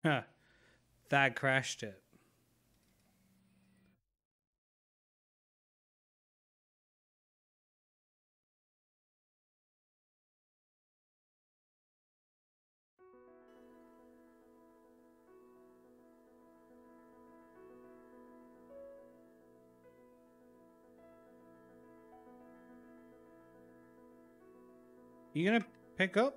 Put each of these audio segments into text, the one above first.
Huh. That crashed it. You gonna pick up?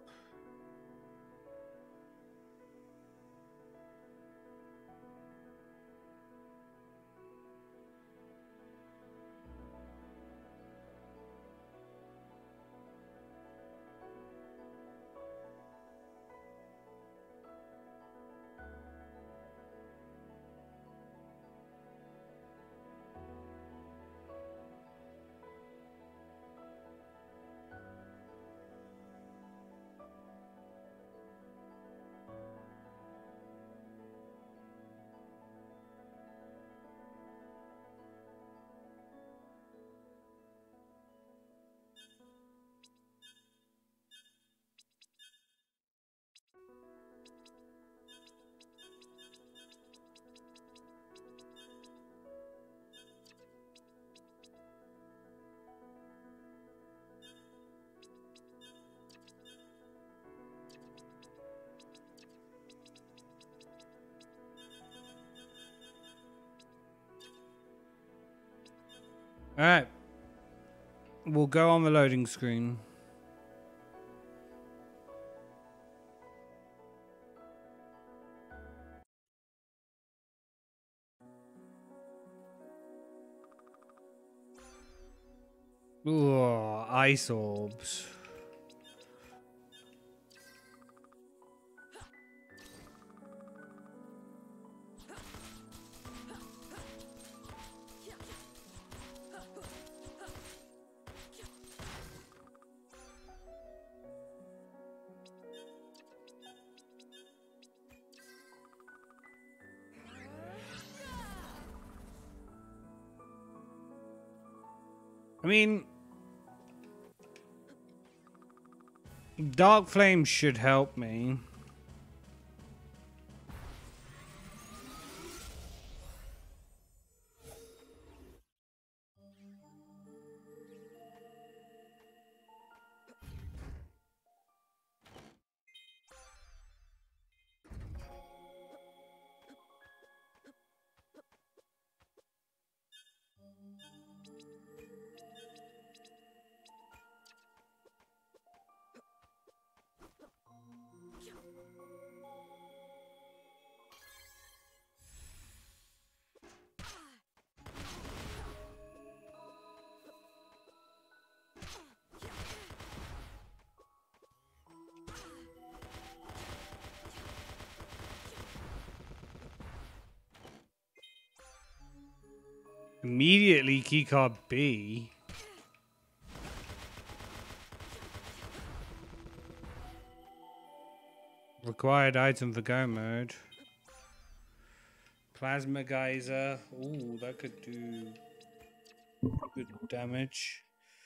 All right. We'll go on the loading screen. Ooh, ice orbs. I mean, Dark Flame should help me. Immediately keycard B. Required item for go mode. Plasma geyser. Ooh, that could do good damage.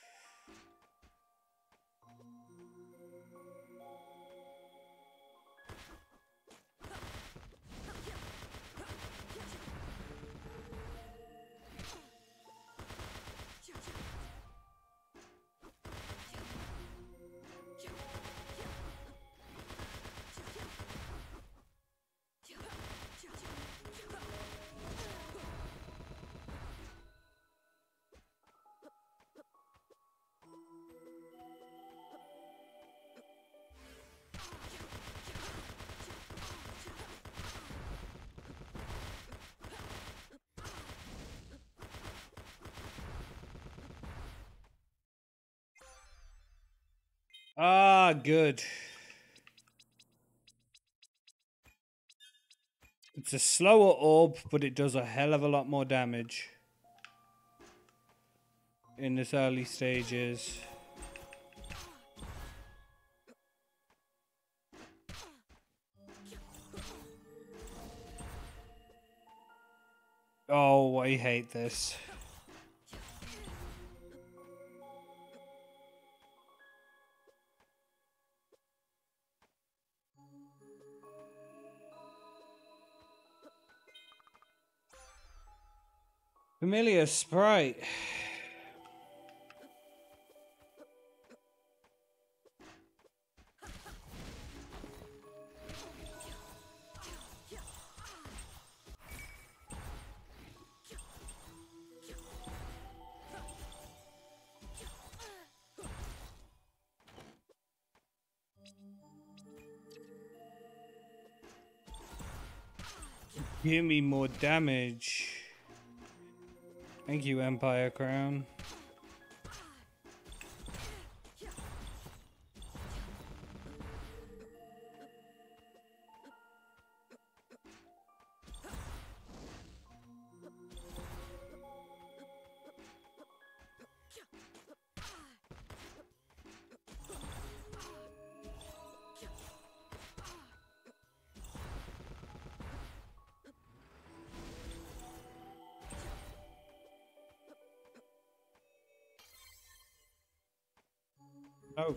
Ah, good. It's a slower orb, but it does a hell of a lot more damage in its early stages. Oh, I hate this. Familiar sprite. Give me more damage. Thank you, Empire Crown. Oh.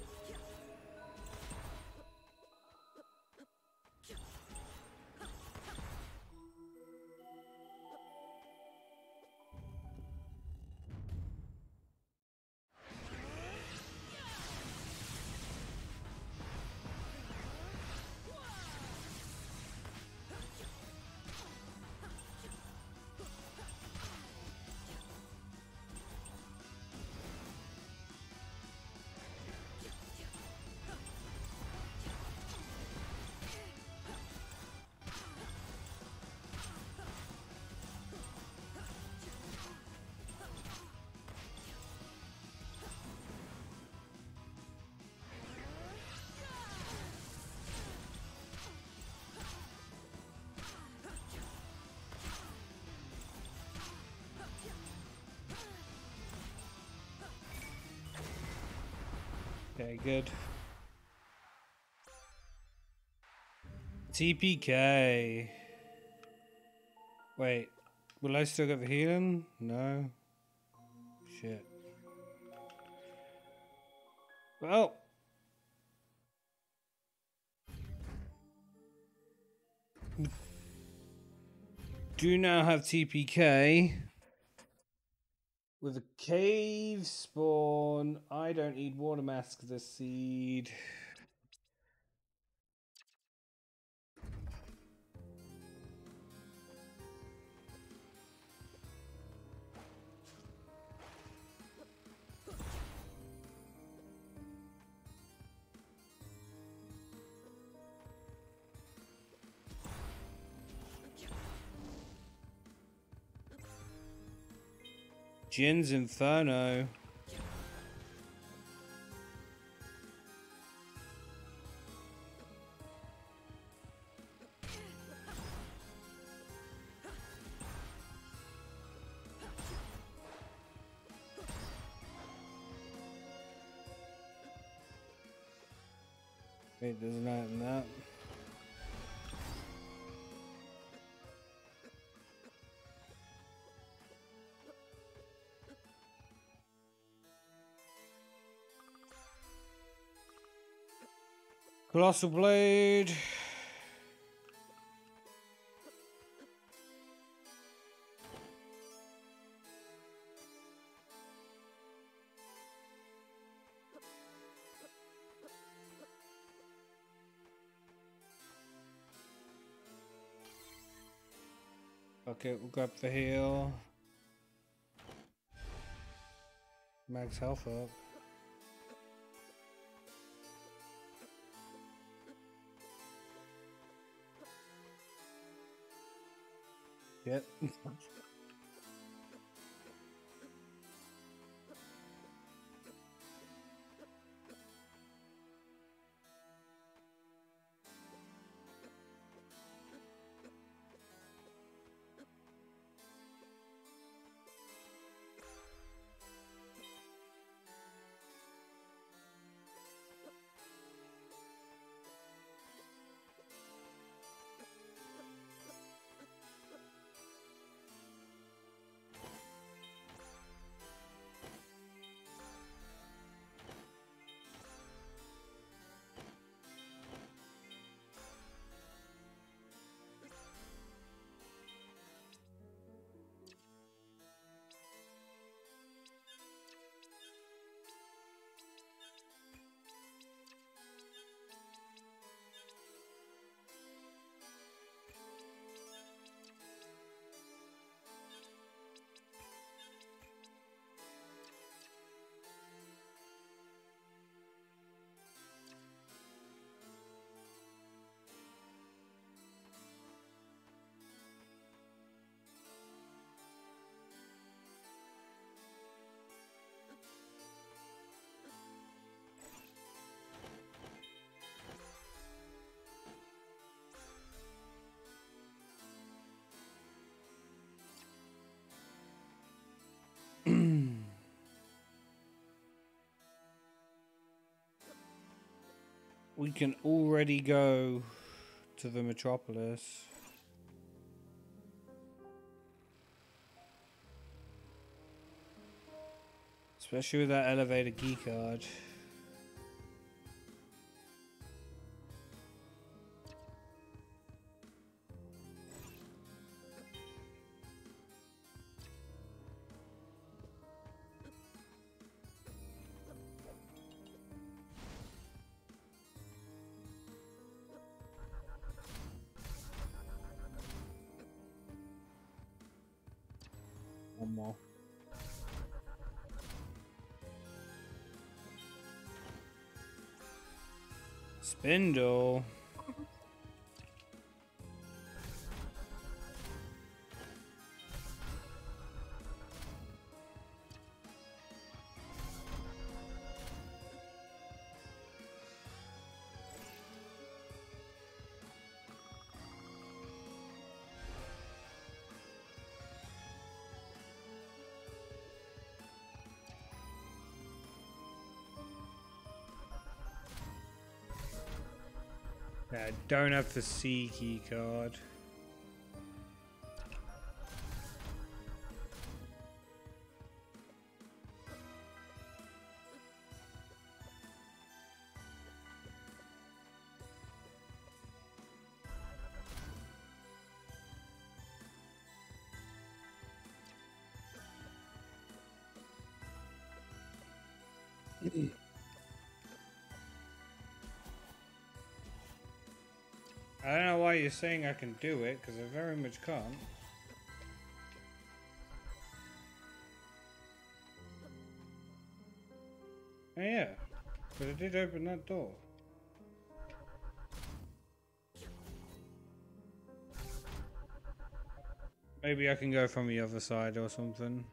Okay, good. TPK. Wait, will I still get the healing? No. Shit. Well. Do now have TPK. With a cave spawn, I don't need water mask the seed. Jin's Inferno. Wait, there's not in that. Colossal Blade. Okay, we'll grab the heal. Max health up. Yep. we can already go to the metropolis. Especially with that elevator key card. One more. Spindle. I don't have the C key card. I don't know why you're saying I can do it, because I very much can't. Oh yeah, but I did open that door. Maybe I can go from the other side or something.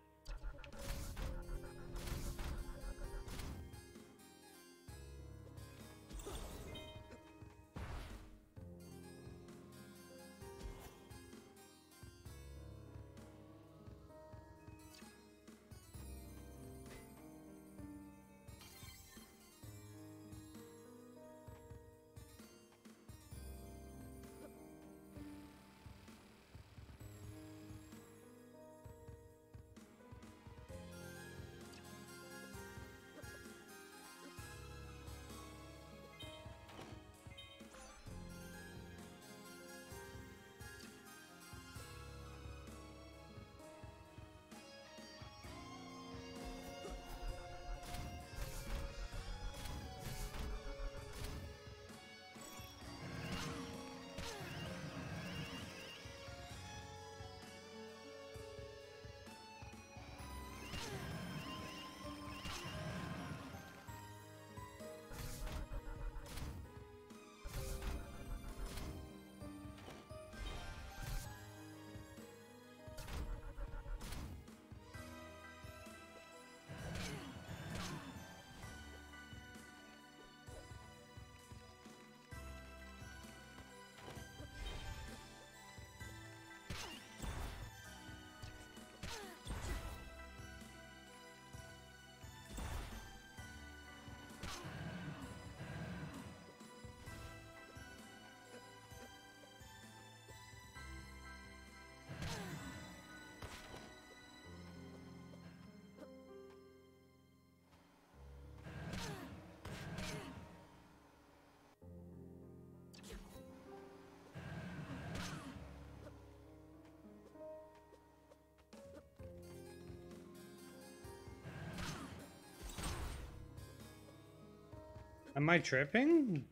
Am I tripping?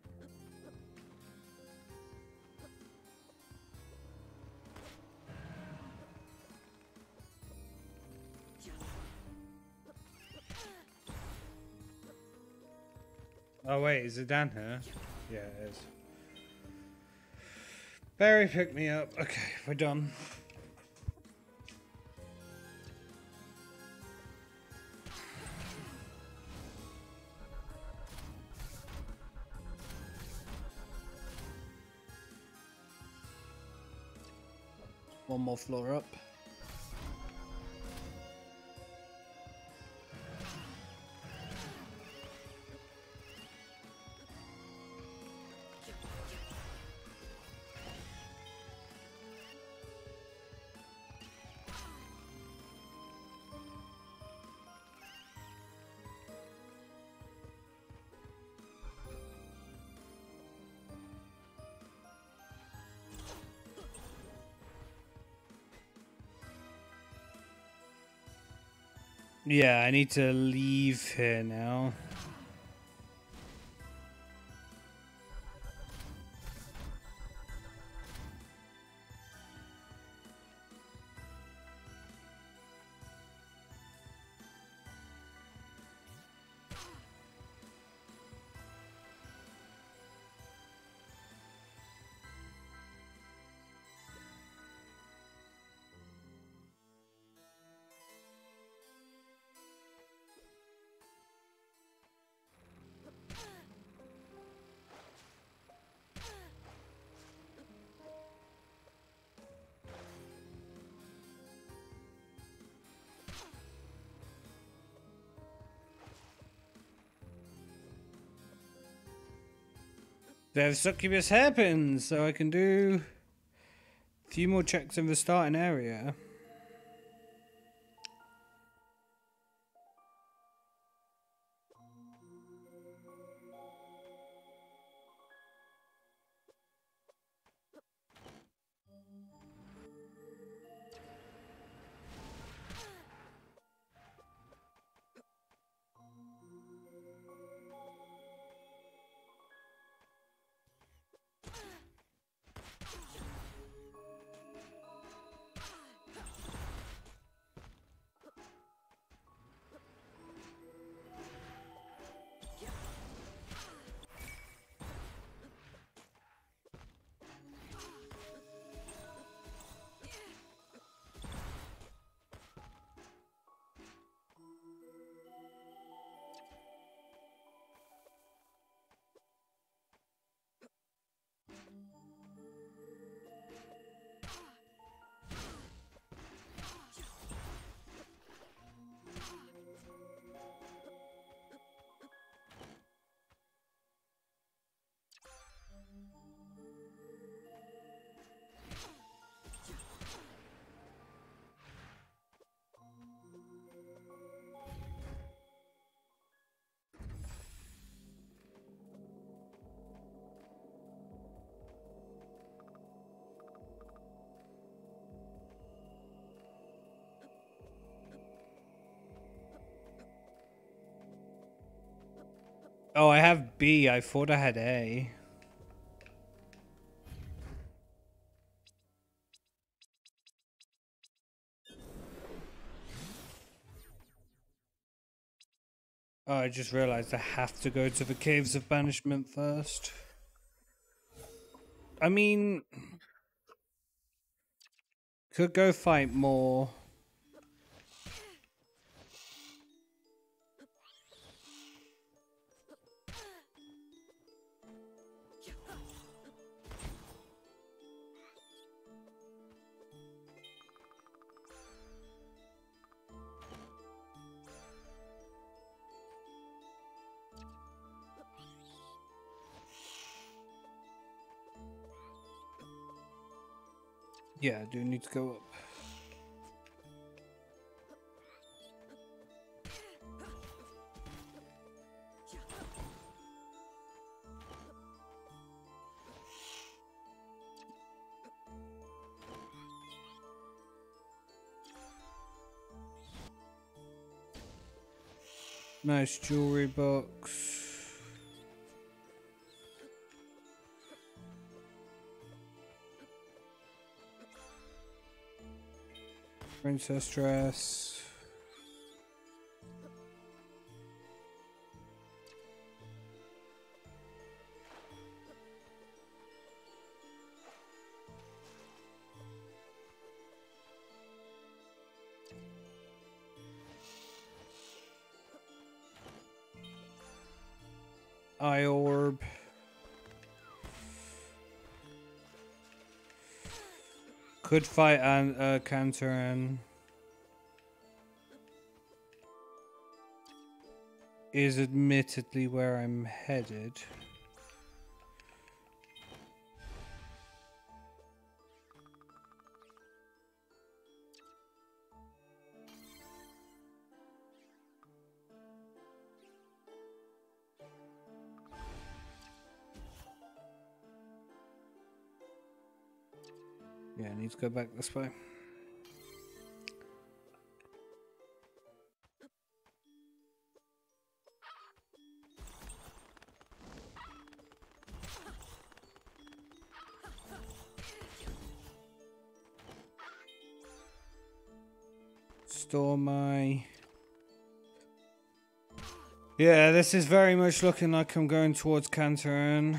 Oh wait, is it down here? Yeah, it is. Barry picked me up. Okay, we're done. One more floor up. Yeah, I need to leave here now. There's succubus hairpins, so I can do a few more checks in the starting area. Oh, I have B. I thought I had A. Oh, I just realized I have to go to the Caves of Banishment first. I mean, could go fight more. Yeah, I do need to go up. Nice jewelry box. Princess dress. Eye orb. Could fight and Kantaran. Is admittedly where I'm headed. Yeah, I need to go back this way. store my... Yeah, this is very much looking like I'm going towards Kantaran.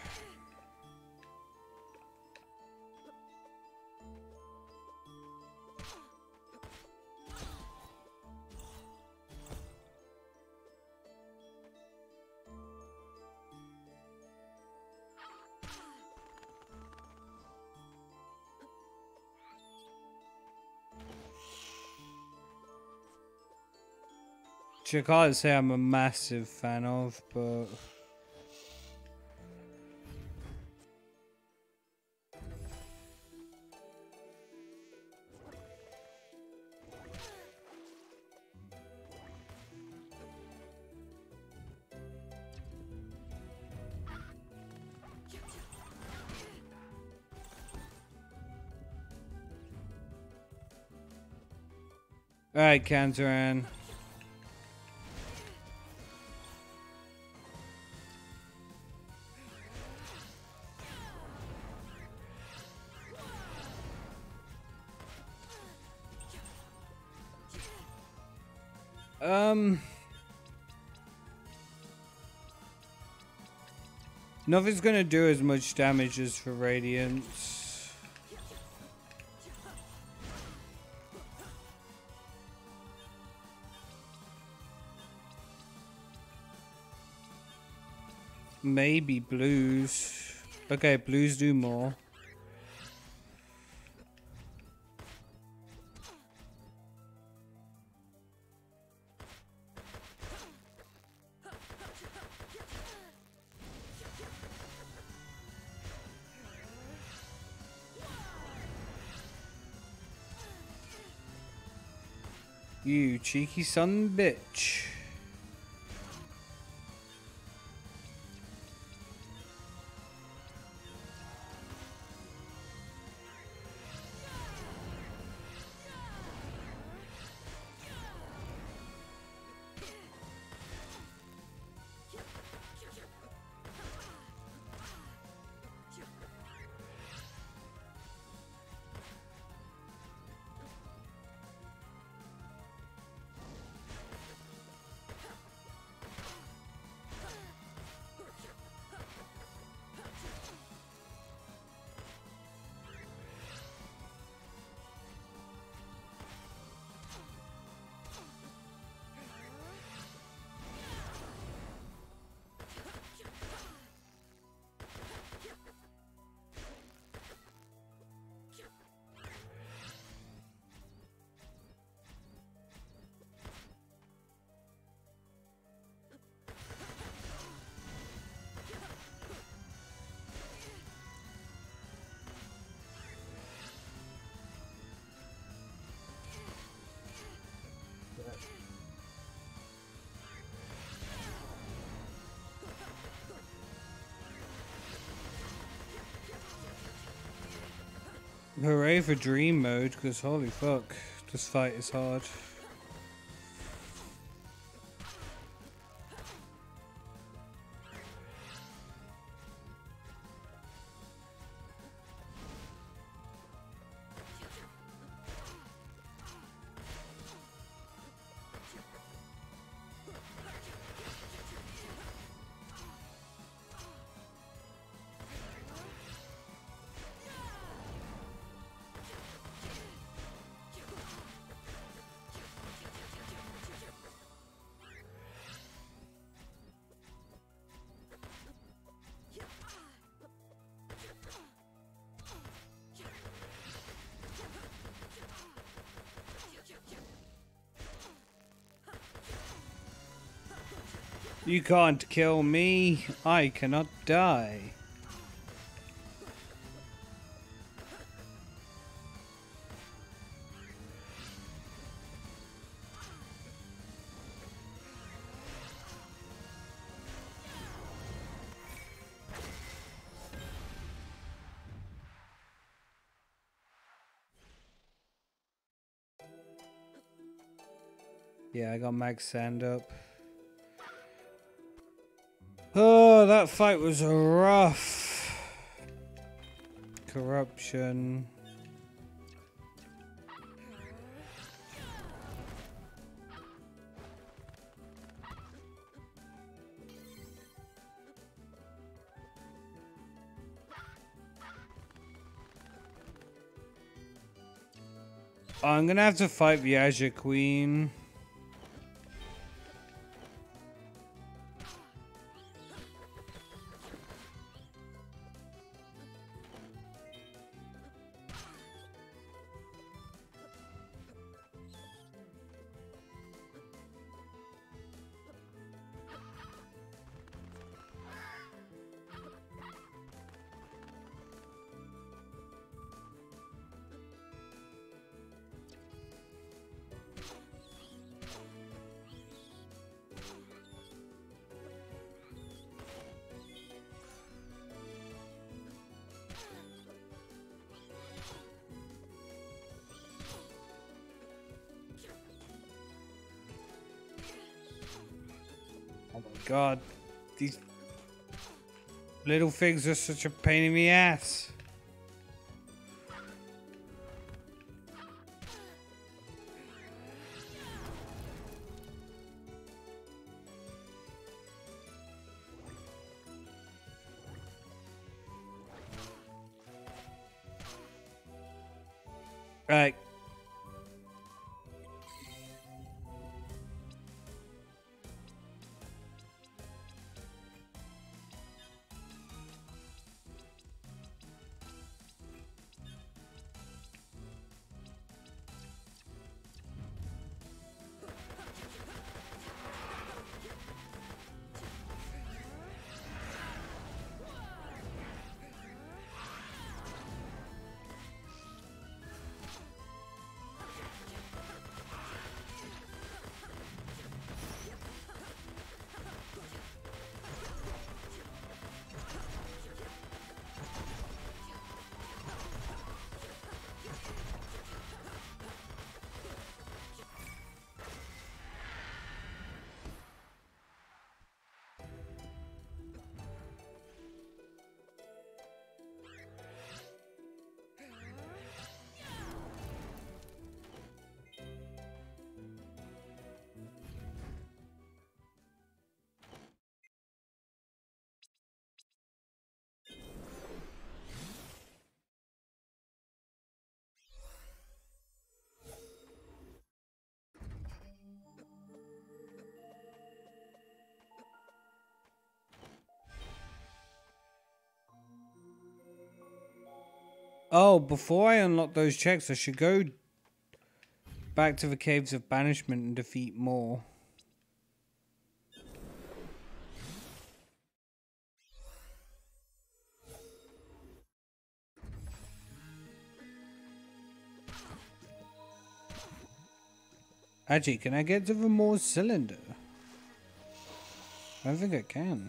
I can't say I'm a massive fan of, but... Alright, Kantaran. Nothing's gonna do as much damage as for Radiance. Maybe blues. Okay, blues do more. You cheeky son of a bitch. Hooray for dream mode, because holy fuck, this fight is hard. You can't kill me. I cannot die. Yeah, I got Mag Sand up. Oh, that fight was rough. Corruption. I'm gonna have to fight the Azure Queen. Oh my god, these little things are such a pain in the ass. Right. Oh, before I unlock those checks, I should go back to the Caves of Banishment and defeat more. Actually, can I get to the Moore cylinder? I don't think I can.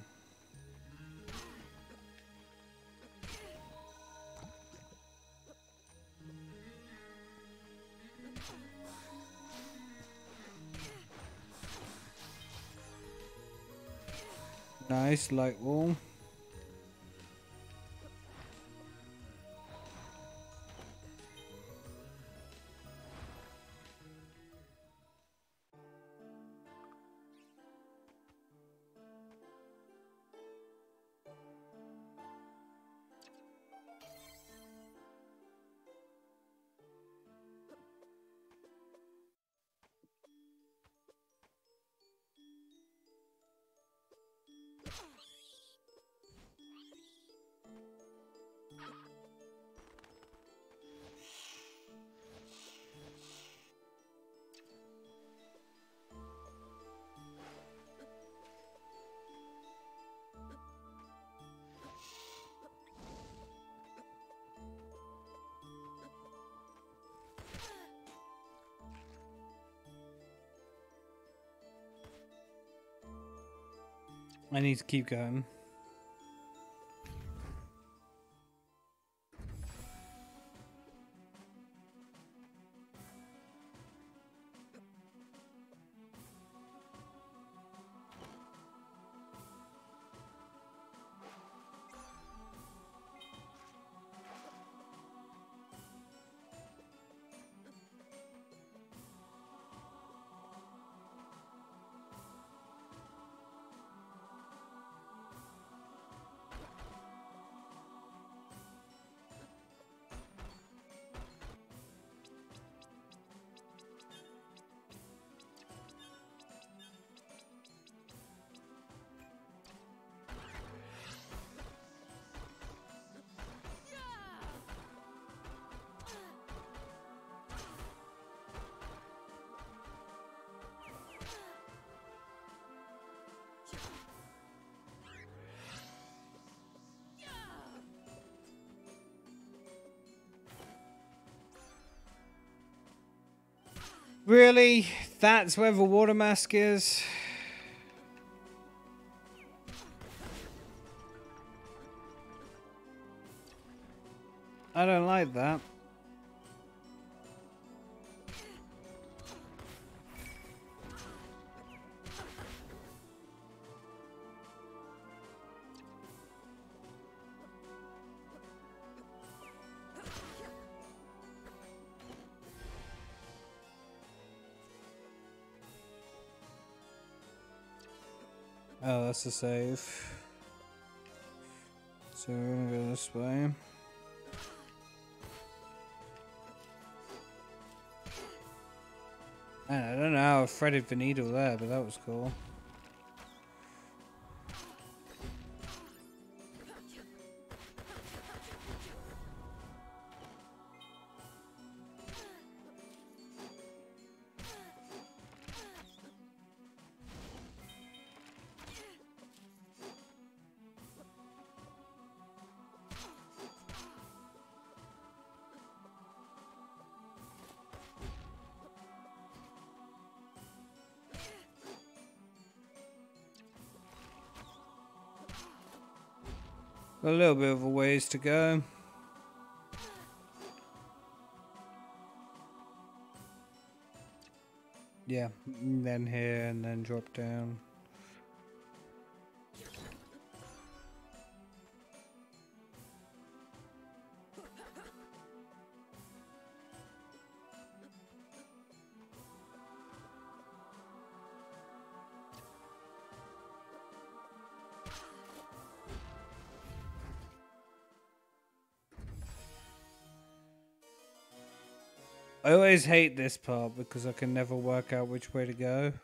Nice light wall. I need to keep going. Really? That's where the water mask is? I don't like that. Oh, that's a save. So we're gonna go this way. Man, I don't know how I threaded the needle there, but that was cool. A little bit of a ways to go. Yeah, and then here and then drop down. I always hate this part because I can never work out which way to go.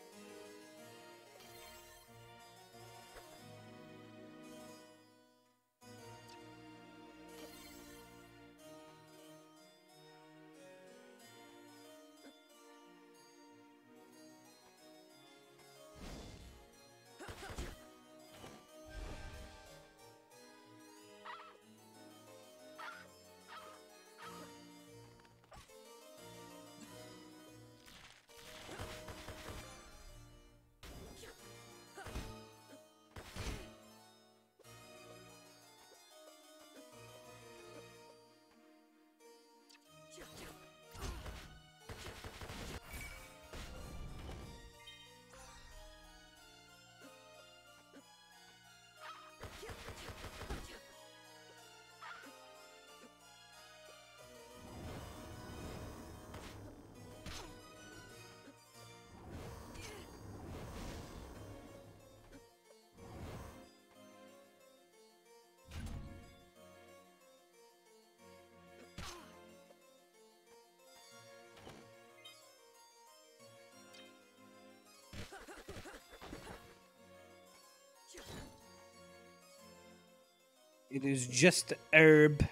It is just herb.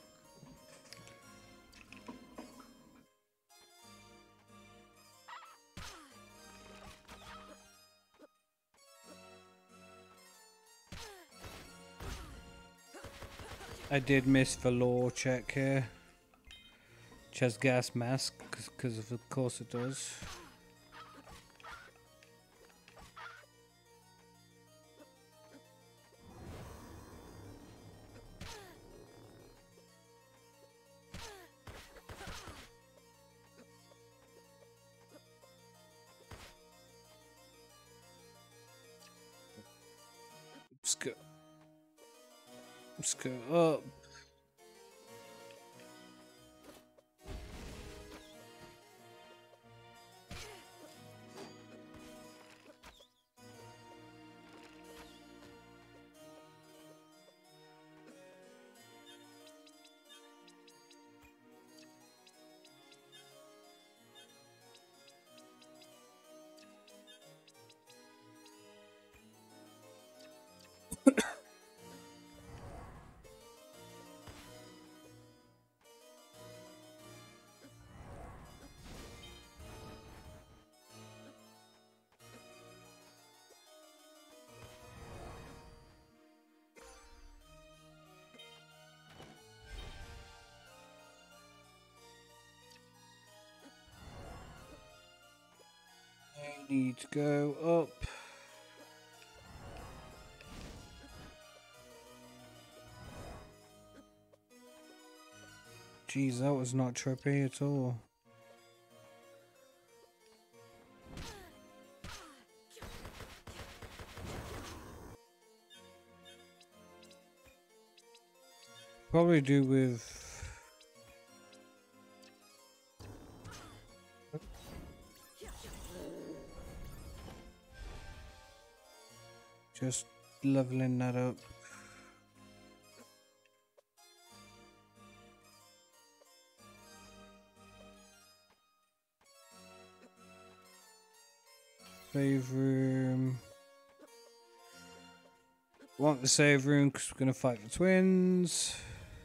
I did miss the law check here. Which has gas mask, because of course it does. Let's go up. Need to go up. Jeez, that was not trippy at all. Probably do with just leveling that up. Save room. Want the save room because we're going to fight the twins.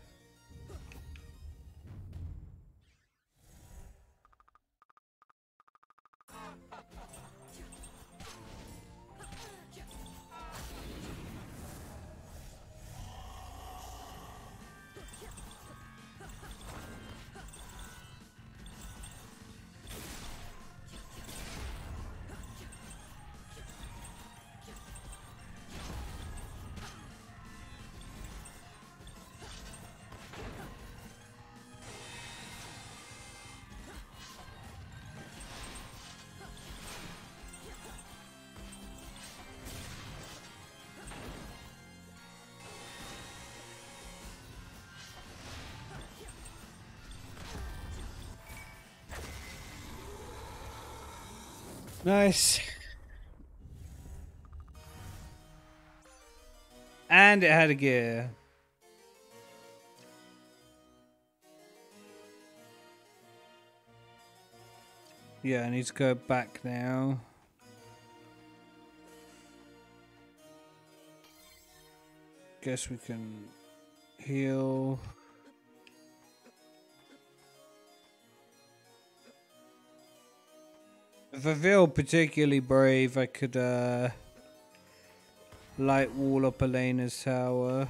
Nice. And it had a gear. Yeah, I need to go back now. Guess we can heal. If I feel particularly brave, I could light wall up Elena's tower.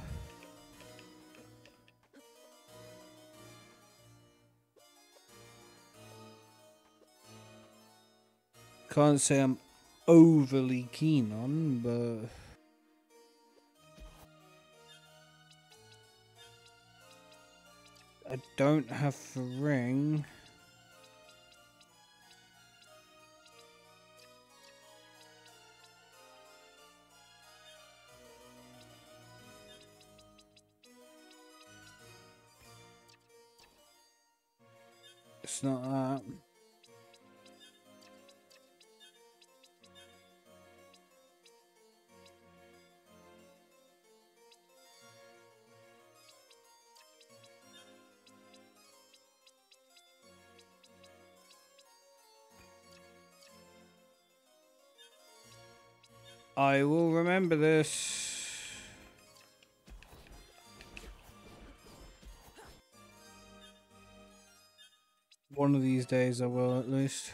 Can't say I'm overly keen on, but I don't have the ring. It's not that. I will remember this. One of these days I will, at least.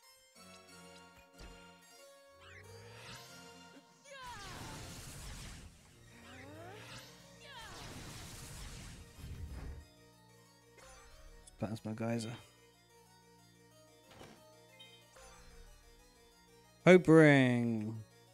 That's my geyser. Hope ring.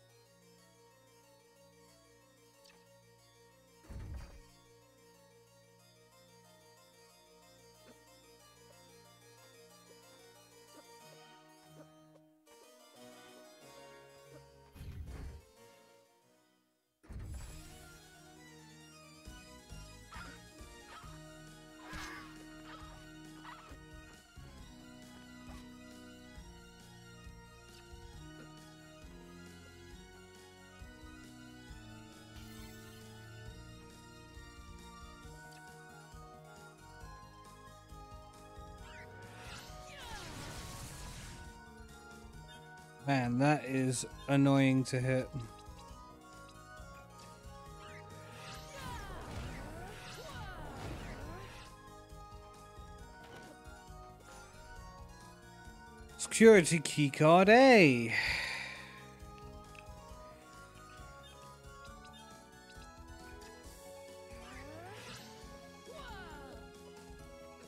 Man, that is annoying to hit. Security keycard A.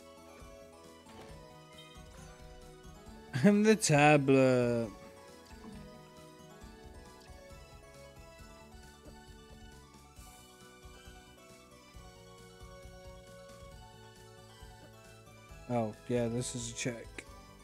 And the tablet. Yeah, this is a check.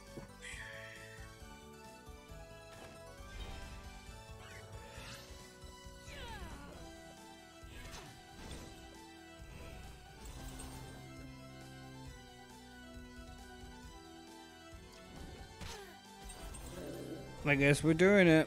I guess we're doing it.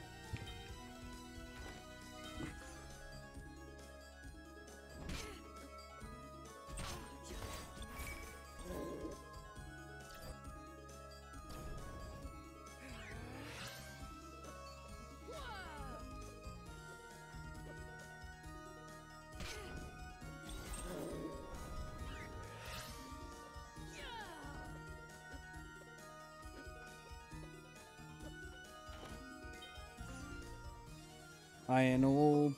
Iron orb.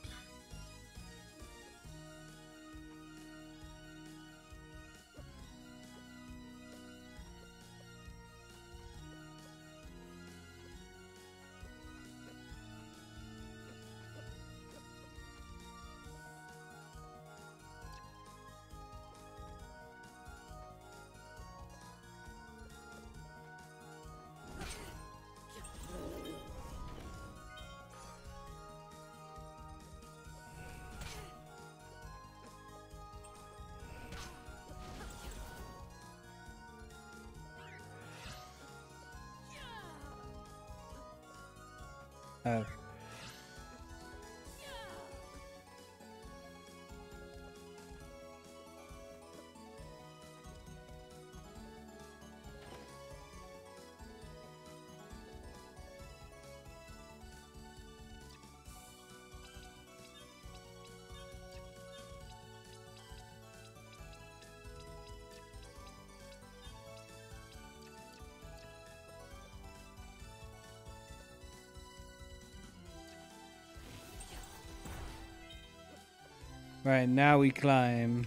Oh. Right, now we climb.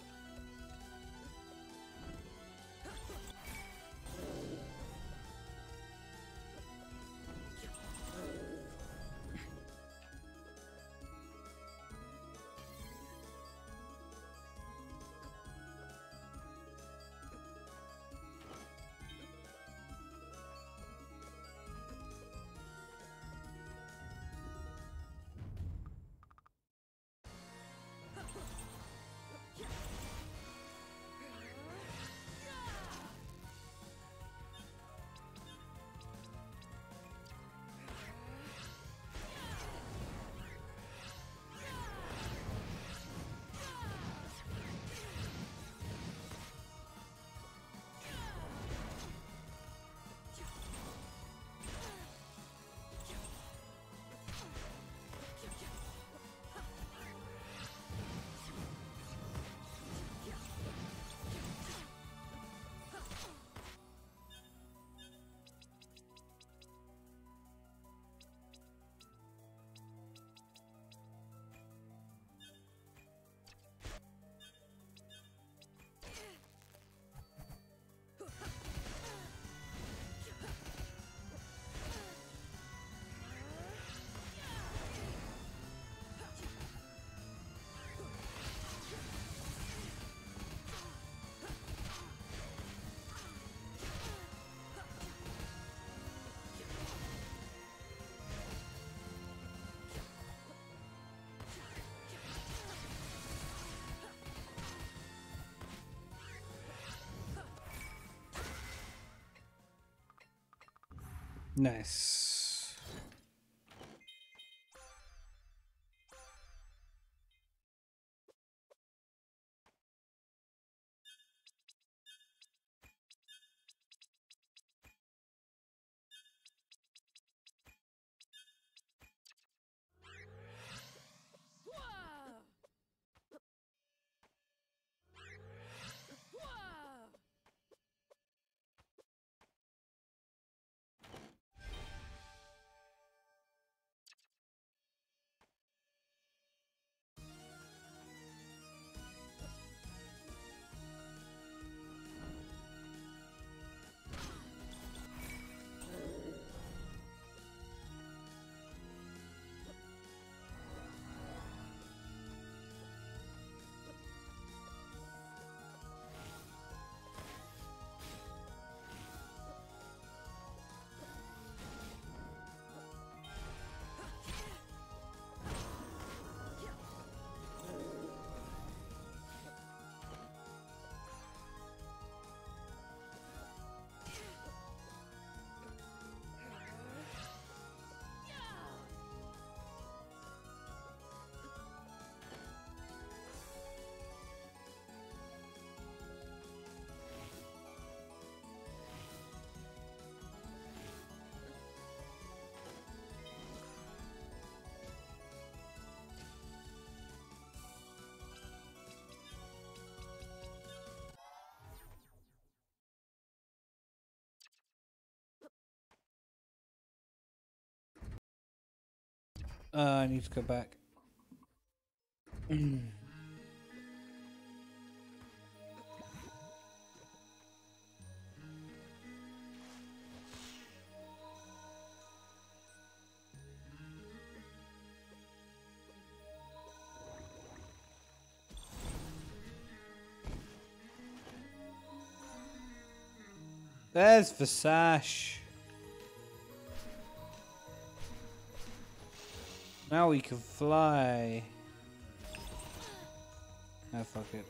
Nice. I need to go back. There's the sash. Now we can fly. Ah, fuck it.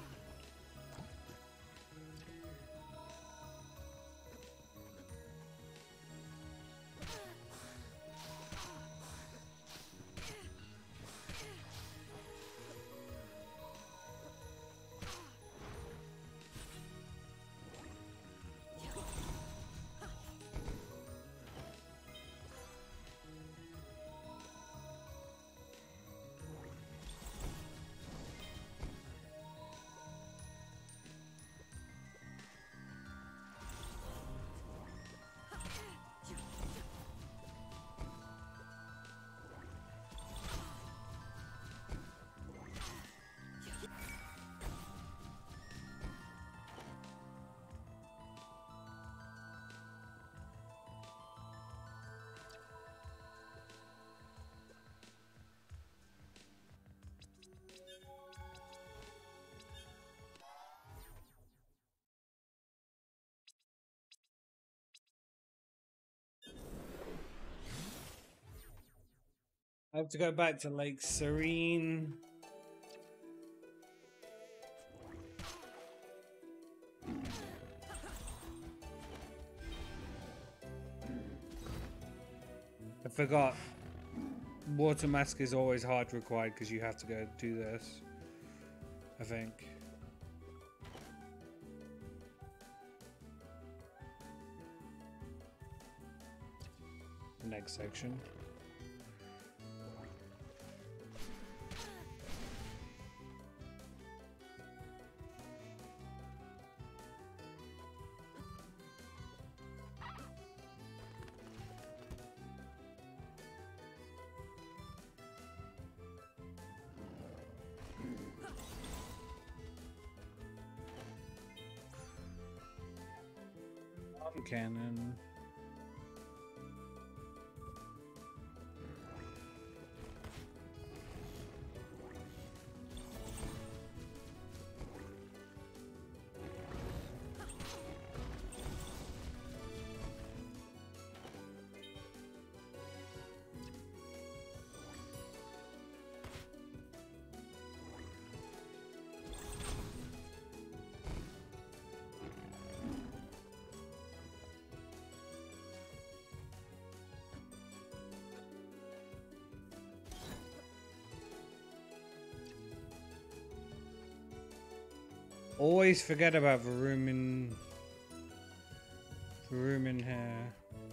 I have to go back to Lake Serene. I forgot. Water mask is always hard required because you have to go do this. I think. Next section. Cannon. Always forget about Verumen here.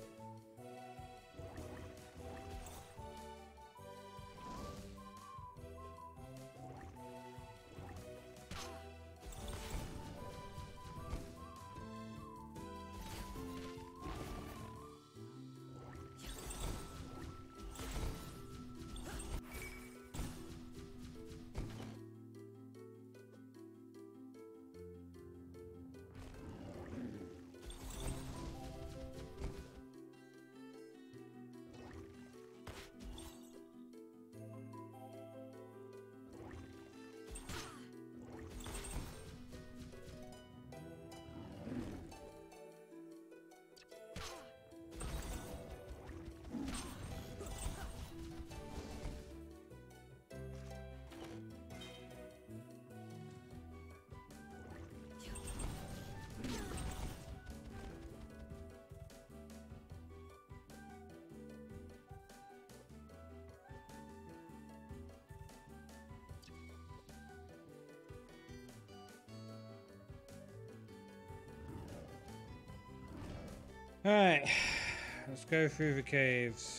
Alright, let's go through the caves.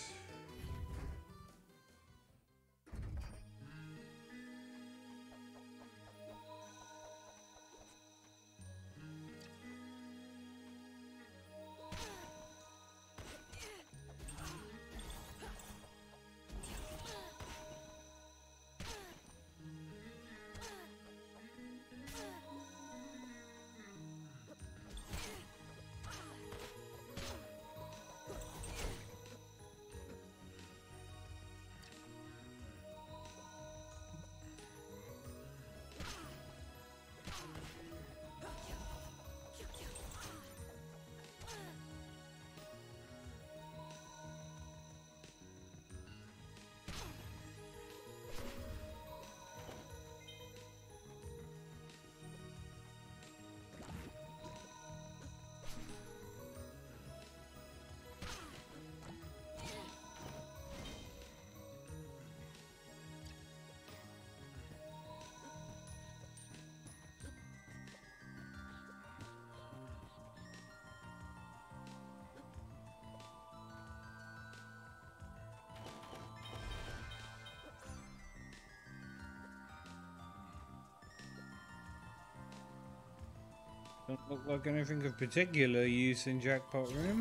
Don't look like anything of particular use in Jackpot Room.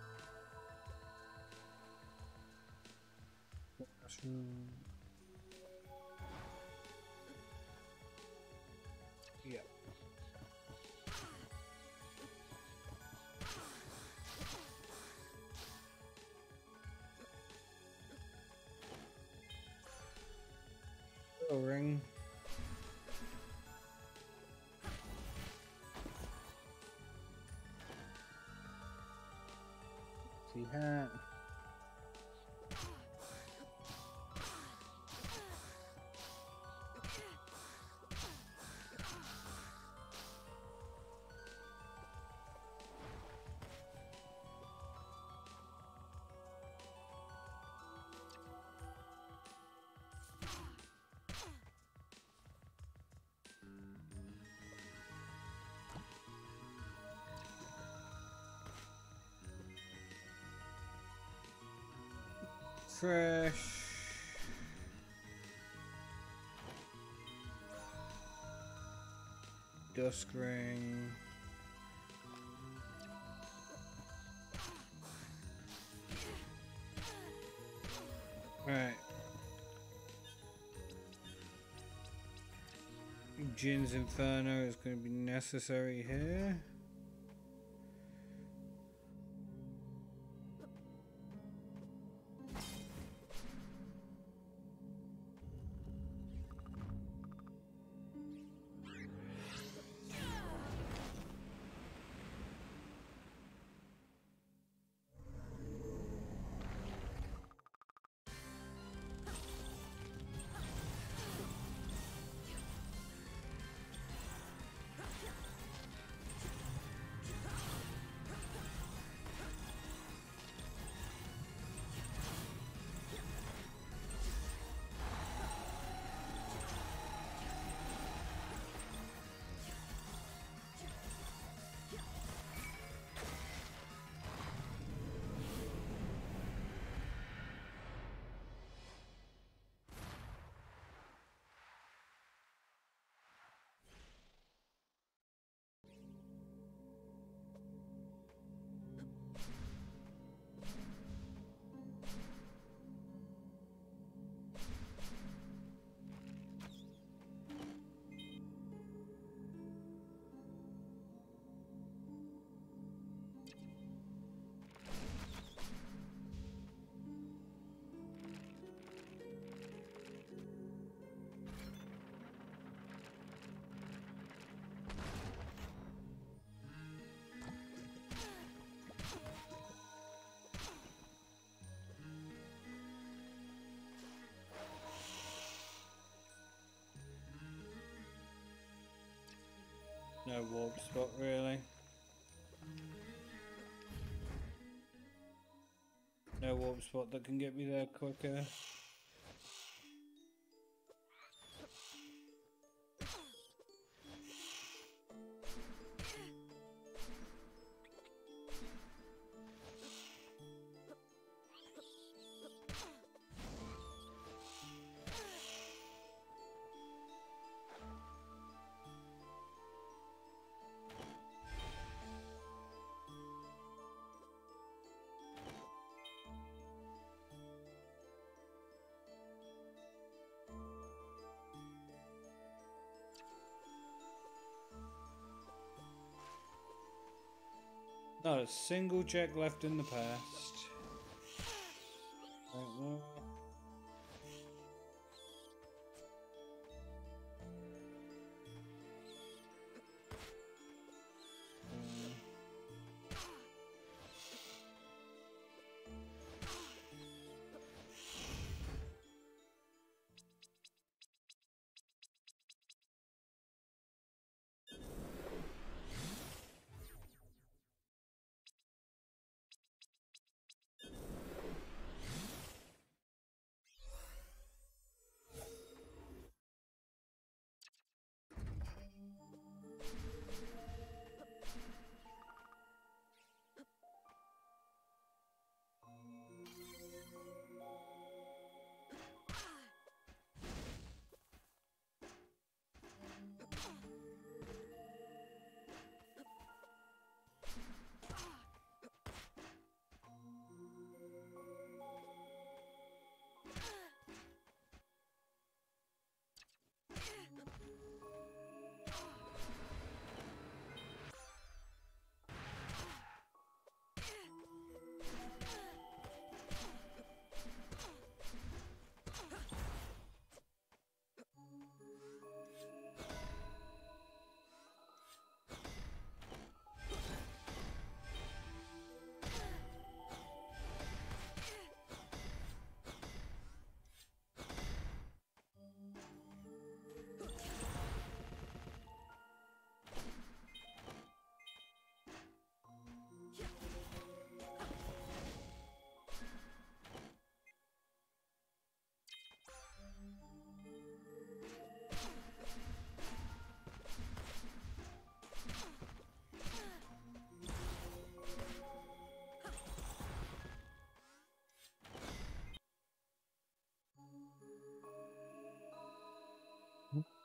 Yeah. Ring. See hat. Fresh. Dusk ring. Right. Jin's Inferno is going to be necessary here. No warp spot really. No warp spot that can get me there quicker. Not a single check left in the past. Right, well.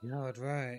God, right.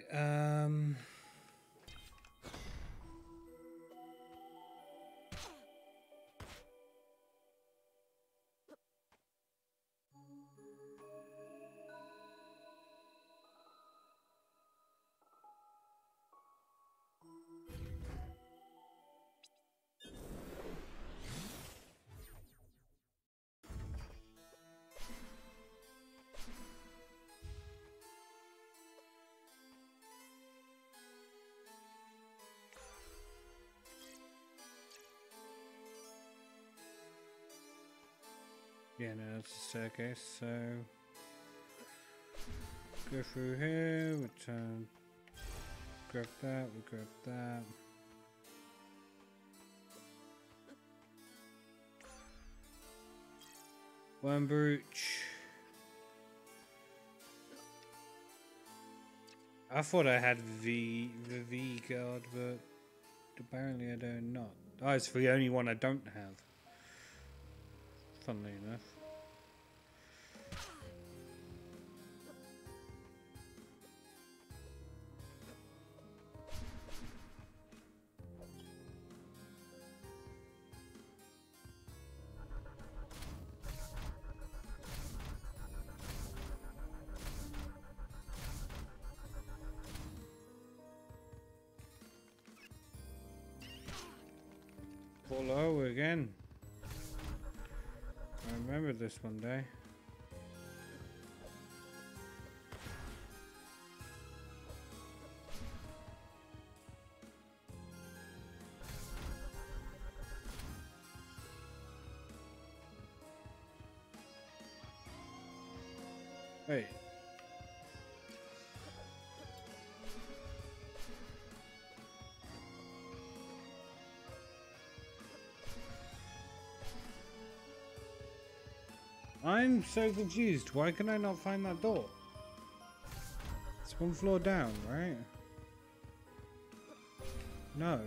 Yeah, no, that's a staircase, so go through here, return, grab that, we grab that. One brooch. I thought I had the V guard, but apparently I do not. Oh, it's the only one I don't have. Funnily enough. Hello again. I remember this one day. Wait. I'm so confused. Why can I not find that door? It's one floor down, right? No.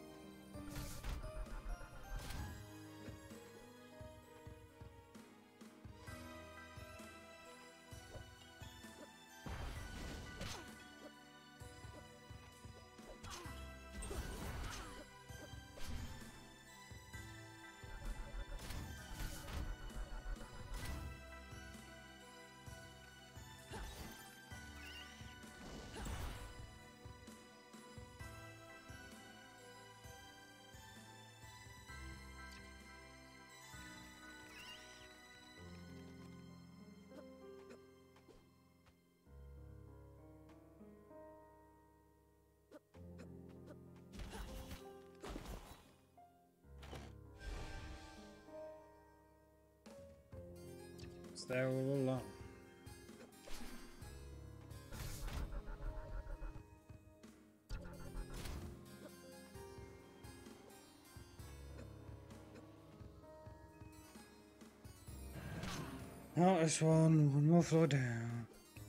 It's there all along. Not this one more floor down.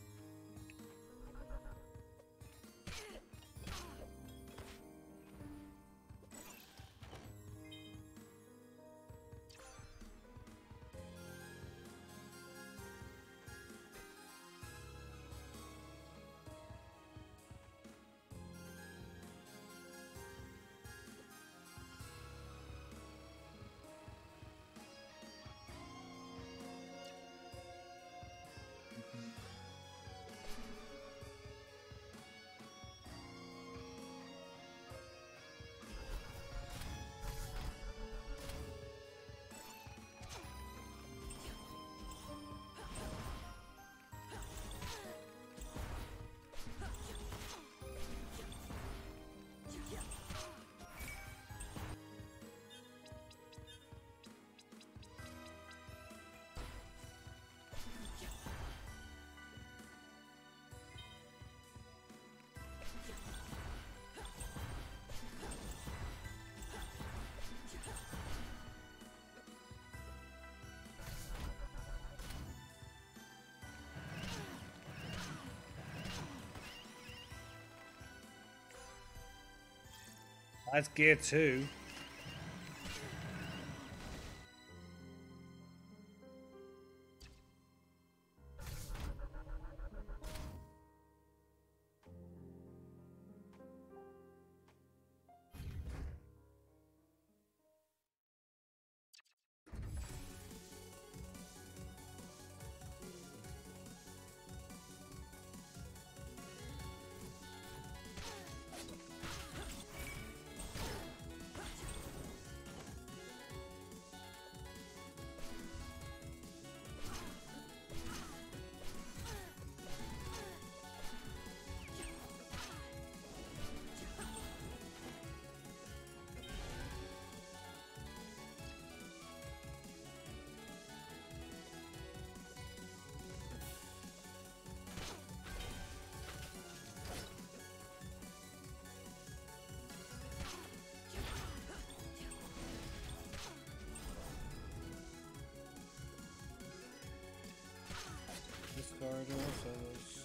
That's gear 2. corridor, so there's...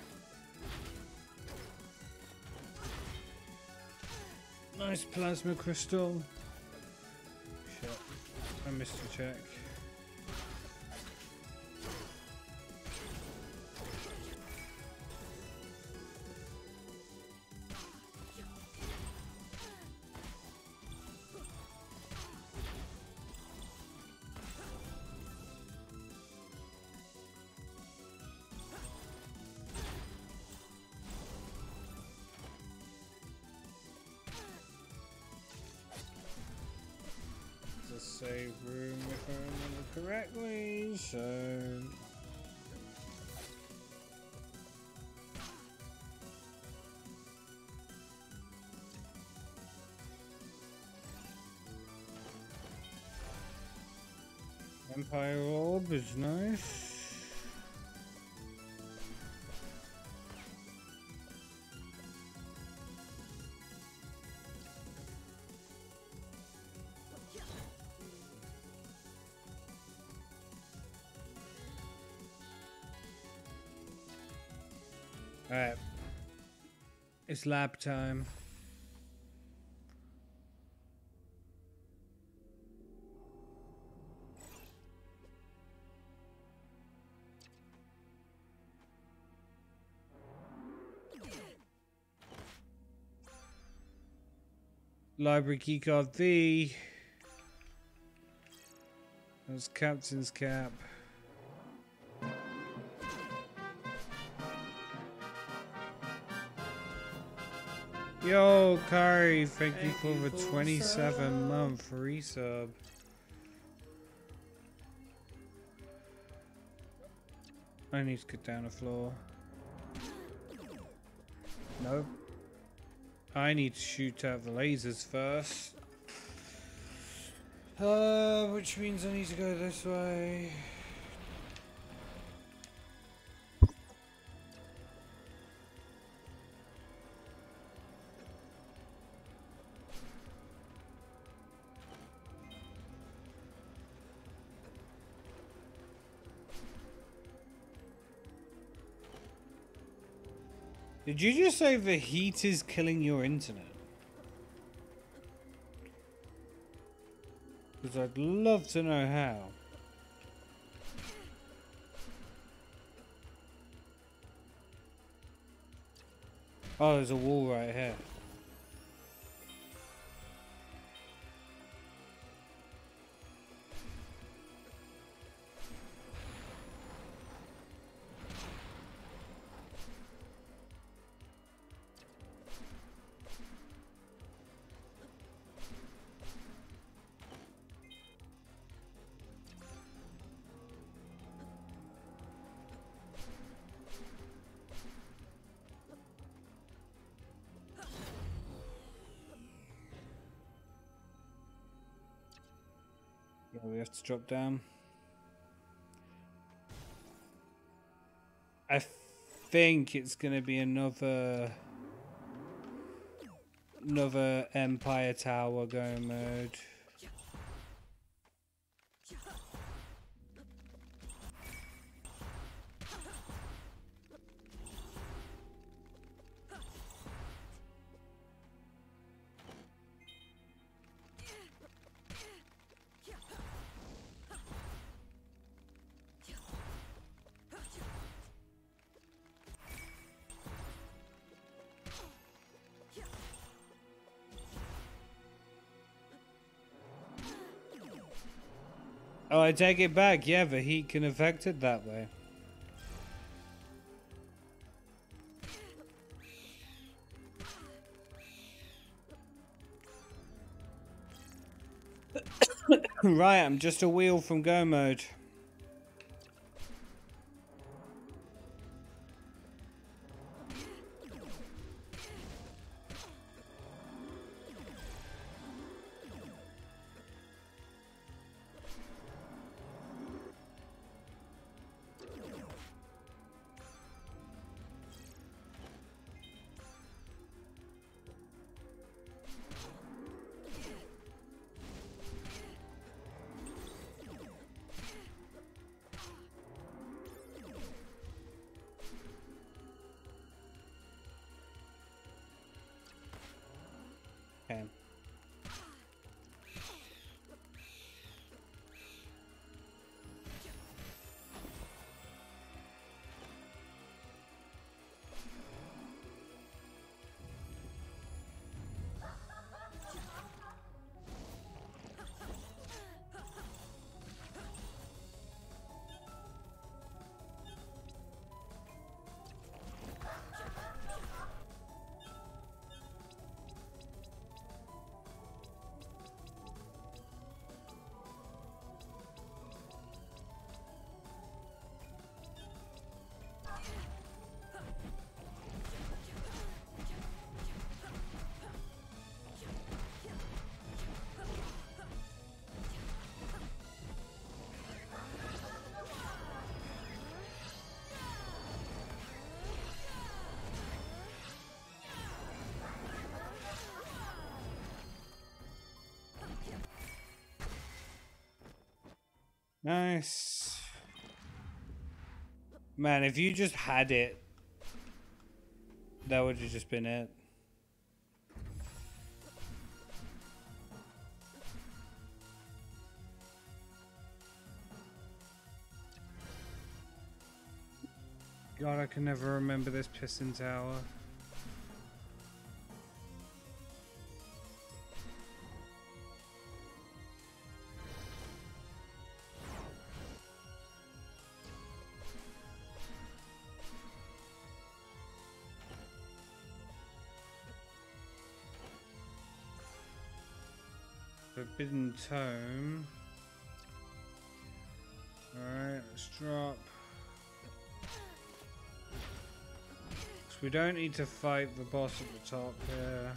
Nice plasma crystal. Shit, I missed a check. Save room if I remember correctly, so... Empire Orb is nice. Alright. It's lab time. Library keycard V. That's Captain's Cap. Yo, Kari, thank you for the 27-month resub. I need to get down the floor. No. I need to shoot out the lasers first. Which means I need to go this way. Did you just say the heat is killing your internet? Because I'd love to know how. Oh, there's a wall right here. Yeah, we have to drop down. I think it's gonna be another Empire Tower going mode. Oh, I take it back. Yeah, the heat can affect it that way. Right, I'm just a wheel from go mode. Nice. Man, if you just had it, that would have just been it. God, I can never remember this piston tower. Forbidden Tome. Alright, let's drop. So we don't need to fight the boss at the top here.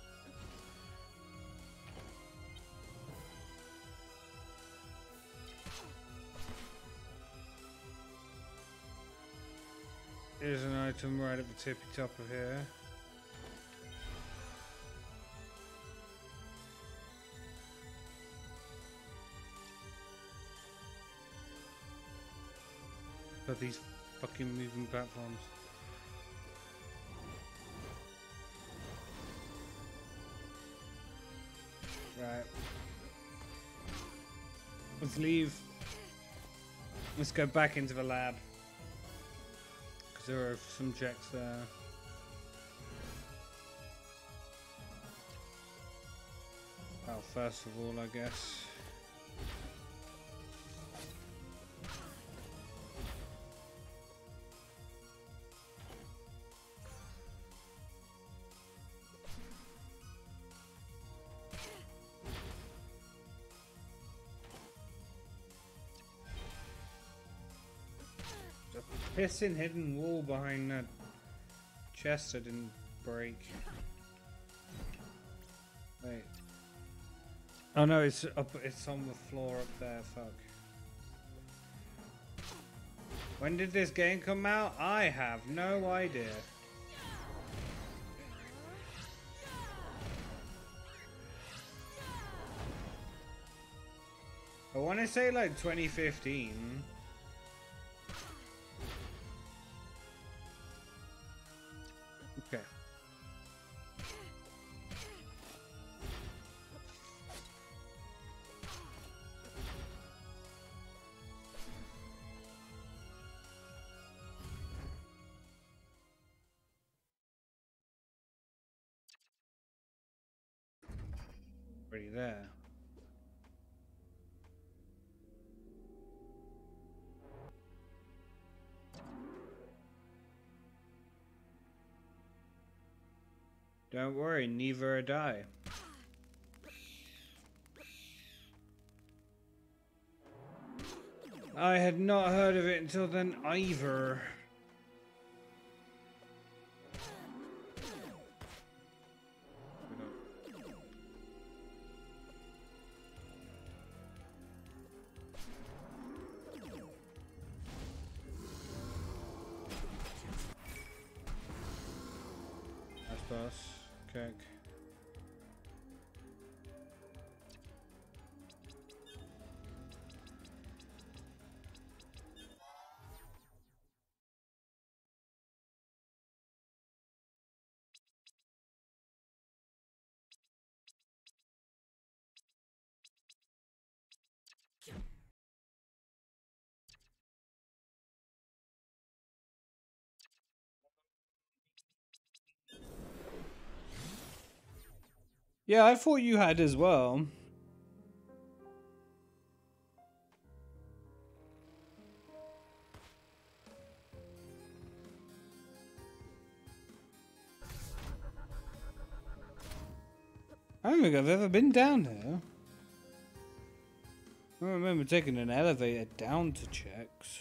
Here's an item right at the tippy top of here. But these fucking moving platforms. Right. Let's leave. Let's go back into the lab. Because there are some checks there. Well, first of all, I guess. Pissing hidden wall behind that chest that didn't break. Wait. Oh no, it's up. It's on the floor up there. Fuck. When did this game come out? I have no idea. I want to say like 2015. Okay. Already there. Don't worry, neither had I. I had not heard of it until then either. That's boss. Okay. Yeah, I thought you had as well. I don't think I've ever been down here. I remember taking an elevator down to checks.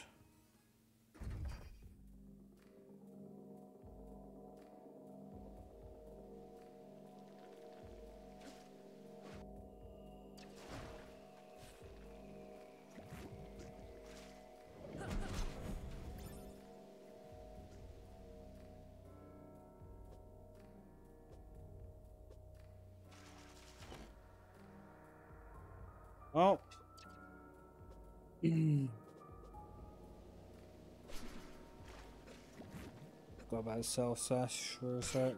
Oh. Got about self sash for a sec.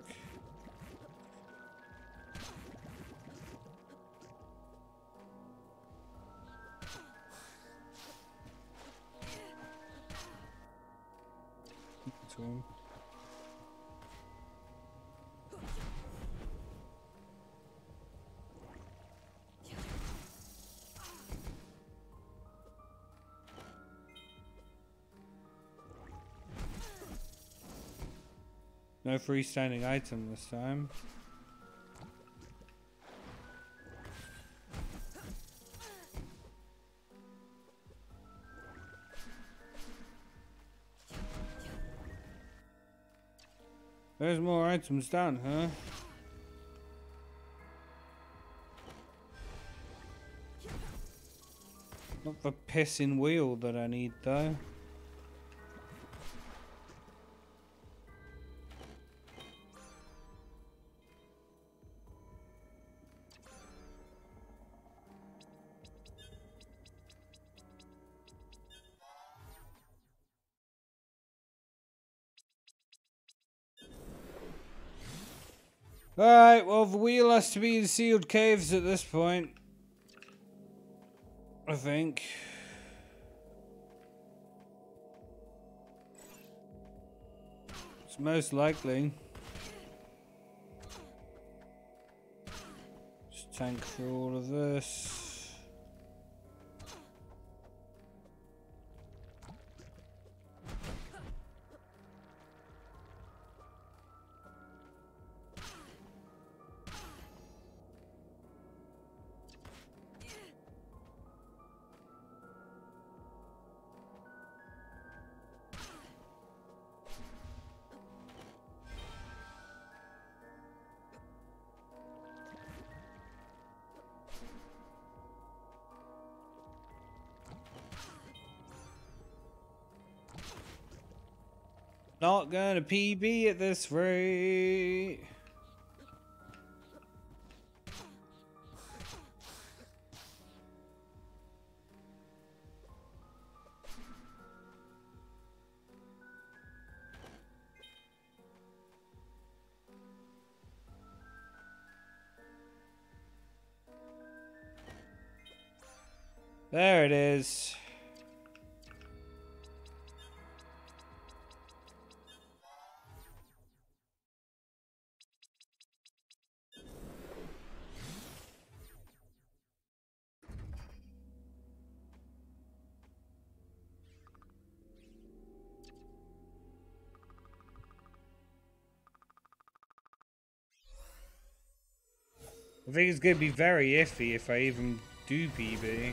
Between. No freestanding item this time. There's more items down, huh? Not the pissing wheel that I need though. Alright, well the wheel has to be in sealed caves at this point. I think. It's most likely. Just tank through all of this. Not gonna PB at this rate. There it is. I think it's gonna be very iffy if I even do PB.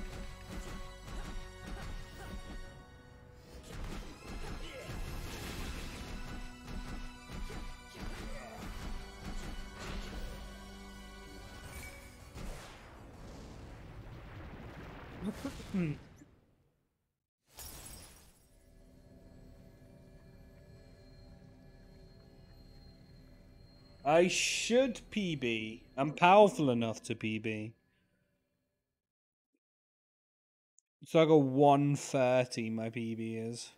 I should PB. I'm powerful enough to PB. It's like a 130 my PB is.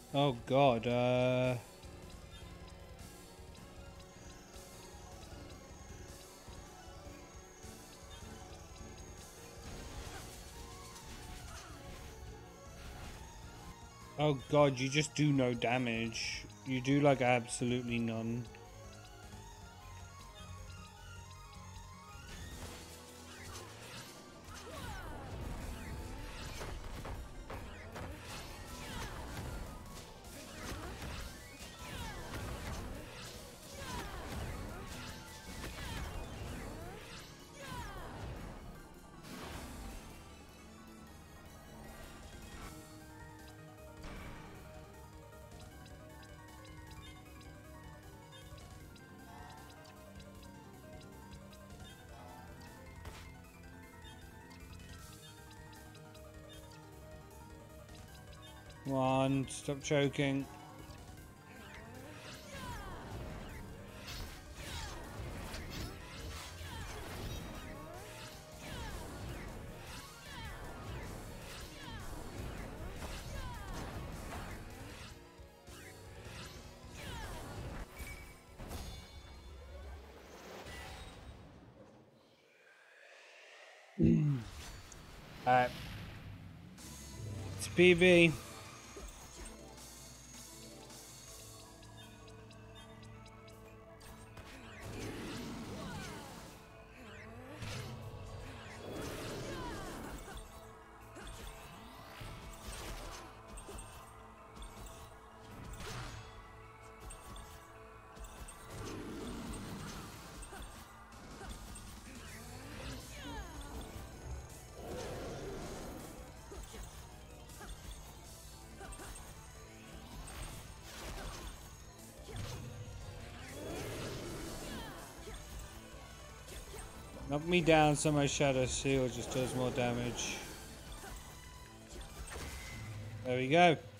Oh god, oh god, you just do no damage. You do like absolutely none. Come on, stop choking. Alright. It's PV. Knock me down so my Shadow Seal just does more damage. There we go.